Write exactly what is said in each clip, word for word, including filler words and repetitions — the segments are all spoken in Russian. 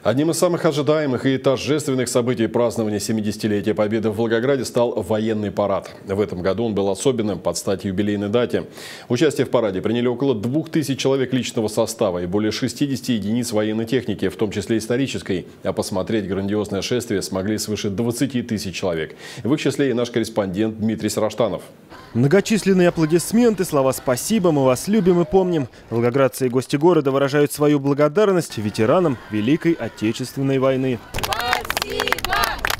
Одним из самых ожидаемых и торжественных событий празднования семидесятилетия Победы в Волгограде стал военный парад. В этом году он был особенным под стать юбилейной дате. Участие в параде приняли около двух тысяч человек личного состава и более шестидесяти единиц военной техники, в том числе исторической. А посмотреть грандиозное шествие смогли свыше двадцати тысяч человек. В их числе и наш корреспондент Дмитрий Сараштанов. Многочисленные аплодисменты, слова «спасибо», «мы вас любим и помним». Волгоградцы и гости города выражают свою благодарность ветеранам Великой Отечественной войны. Спасибо!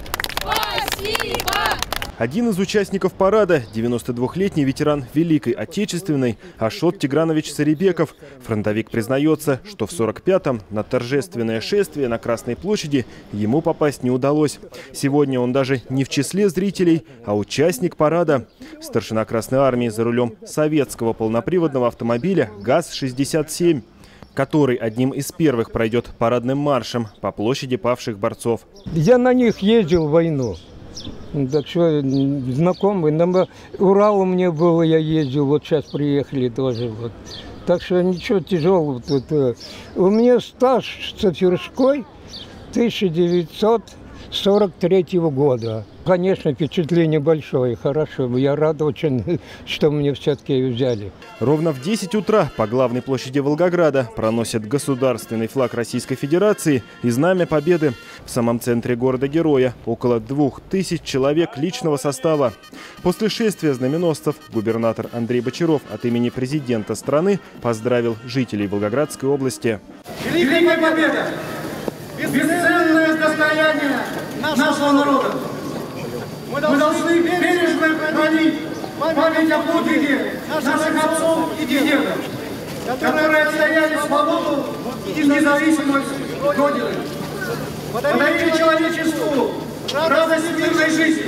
Спасибо! Один из участников парада – девяносто двухлетний ветеран Великой Отечественной Ашот Тигранович Сарибеков. Фронтовик признается, что в сорок пятом на торжественное шествие на Красной площади ему попасть не удалось. Сегодня он даже не в числе зрителей, а участник парада. Старшина Красной армии за рулем советского полноприводного автомобиля ГАЗ шестьдесят семь, который одним из первых пройдет парадным маршем по площади павших борцов. Я на них ездил в войну. Так что знакомый. На Уралу мне было, я ездил, вот сейчас приехали тоже. Вот. Так что ничего тяжелого тут. У меня стаж с Тверской тысяча девятьсот сорок третьего года. Конечно, впечатление большое, хорошо. Я рад очень, что мне все-таки взяли. Ровно в десять утра по главной площади Волгограда проносят государственный флаг Российской Федерации и Знамя Победы. В самом центре города-героя около двух тысяч человек личного состава. После шествия знаменосцев губернатор Андрей Бочаров от имени президента страны поздравил жителей Волгоградской области. Великая Победа! Бесценное достояние нашего народа! Мы должны бережно хранить память о подвиге наших отцов и дедов, которые отстояли свободу и независимость Родины, подарили человечеству радость мирной жизни.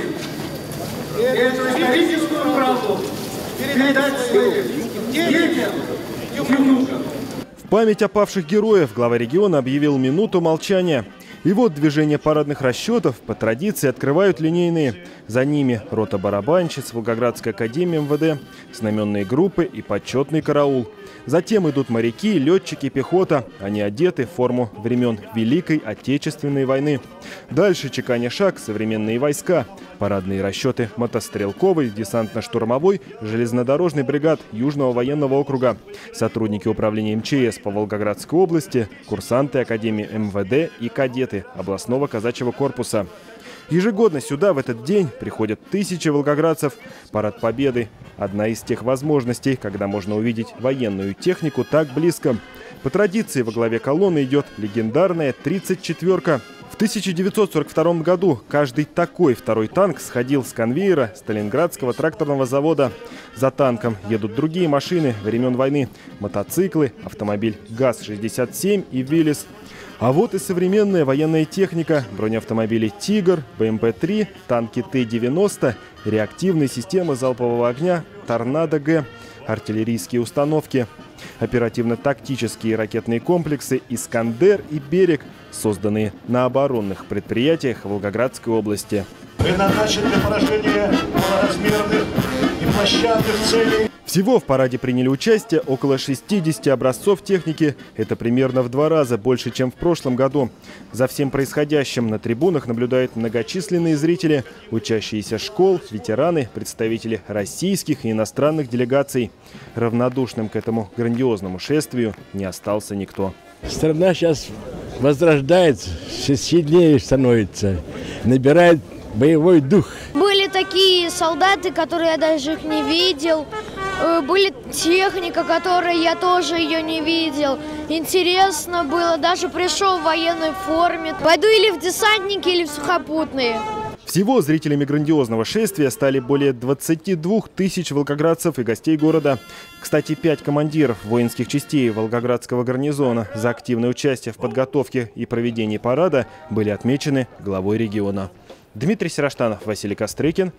И эту историческую правду передать своим детям и внукам. В память о павших героев глава региона объявил минуту молчания. И вот движение парадных расчетов по традиции открывают линейные. За ними рота барабанщиц, Волгоградская академия эм вэ дэ, знаменные группы и почетный караул. Затем идут моряки, летчики, пехота. Они одеты в форму времен Великой Отечественной войны. Дальше, чеканя шаг, современные войска. Парадные расчеты мотострелковой, десантно-штурмовой, железнодорожной бригад Южного военного округа. Сотрудники управления эм че эс по Волгоградской области, курсанты Академии эм вэ дэ и кадеты областного казачьего корпуса. Ежегодно сюда в этот день приходят тысячи волгоградцев. Парад Победы – одна из тех возможностей, когда можно увидеть военную технику так близко. По традиции во главе колонны идет легендарная тридцать четвёрка. В тысяча девятьсот сорок втором году каждый такой второй танк сходил с конвейера Сталинградского тракторного завода. За танком едут другие машины времен войны – мотоциклы, автомобиль ГАЗ шестьдесят семь и Виллис. А вот и современная военная техника, бронеавтомобили «Тигр», бэ эм пэ три, танки тэ девяносто, реактивные системы залпового огня, «Торнадо-Г», артиллерийские установки, оперативно-тактические ракетные комплексы «Искандер» и «Берег», созданные на оборонных предприятиях Волгоградской области. Предназначен для поражения малоразмерных и площадных целей. Всего в параде приняли участие около шестидесяти образцов техники. Это примерно в два раза больше, чем в прошлом году. За всем происходящим на трибунах наблюдают многочисленные зрители, учащиеся школ, ветераны, представители российских и иностранных делегаций. Равнодушным к этому грандиозному шествию не остался никто. Страна сейчас возрождается, все сильнее становится, набирает боевой дух. Были такие солдаты, которые я даже их не видел. Были техника, которой я тоже ее не видел. Интересно было, даже пришел в военной форме. Пойду или в десантники, или в сухопутные. Всего зрителями грандиозного шествия стали более двадцати двух тысяч волгоградцев и гостей города. Кстати, пять командиров воинских частей Волгоградского гарнизона за активное участие в подготовке и проведении парада были отмечены главой региона. Дмитрий Сараштанов, Василий Кострыкин.